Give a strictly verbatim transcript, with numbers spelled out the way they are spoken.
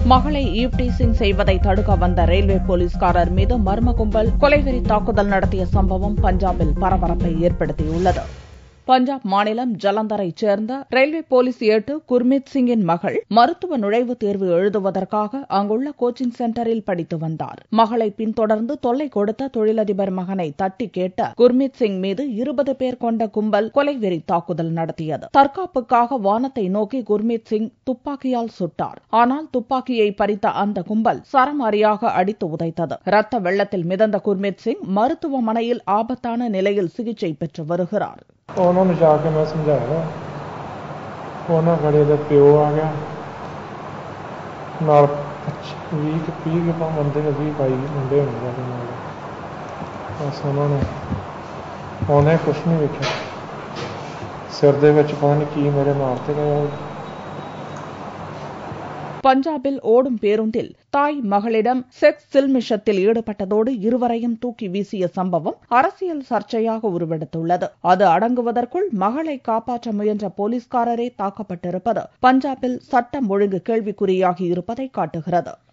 மகளை ஈவ்-டீசிங் செய்வதை தடுக்க வந்த ரயில்வே போலீஸ்காரர் மீது மர்ம கும்பல் கொலைவெறி தாக்குதல் நடத்திய சம்பவம் பஞ்சாபில் பரபரப்பை ஏற்படுத்தியுள்ளது. பஞ்சாப் மாநிலம் ஜலந்தரைச் சேர்ந்த ரயில்வே போலீஸ் ஏட்டு குர்மீத் சிங்கின் மகள் மருத்துவ நுழைவுத் தேர்வு எழுதுவதற்காக அங்குள்ள கோச்சிங் சென்டரில் படித்து வந்தார். மகளை பின்தொடர்ந்து தொல்லை கொடுத்த தொழிலதிபர் மகனை தட்டி கேட்ட குர்மீத் சிங் மீது இருபது பேர் கொண்ட கும்பல் கொலைவெறி தாக்குதல் நடத்தியது. தற்காப்புக்காக வானத்தை நோக்கி குர்மீத் சிங் துப்பாக்கியால் சுட்டார். ஆனால் துப்பாக்கியை பறித்த அந்த கும்பல் சரமாரியாக அடித்து உதைத்தது. ரத்த வெள்ளத்தில் மிதந்த குர்மீத் சிங் மருத்துவமனையில் ஆபத்தான நிலையில் சிகிச்சை பெற்று வருகிறார். उन्होंने जाके मैं समझाया उन्होंने बड़े दे प्यो आ गया नाल भी पी के बंदे ने भी पाई मुंडे होने बस उन्होंने उन्हें कुछ नहीं वेख्या सिर दे विच पता नहीं की मेरे मारते गए. பஞ்சாபில் ஓடும் பேருந்தில் தாய் மகளிடம் செக்ஸ் சில்மிஷத்தில் ஈடுபட்டதோடு இருவரையும் தூக்கி வீசிய சம்பவம் அரசியல் சர்ச்சையாக உருவெடுத்துள்ளது. அது அடங்குவதற்குள் மகளை காப்பாற்ற முயன்ற போலீஸ்காரரே தாக்கப்பட்டிருப்பது பஞ்சாபில் சட்டம் ஒழுங்கு கேள்விக்குறியாகி இருப்பதை காட்டுகிறது.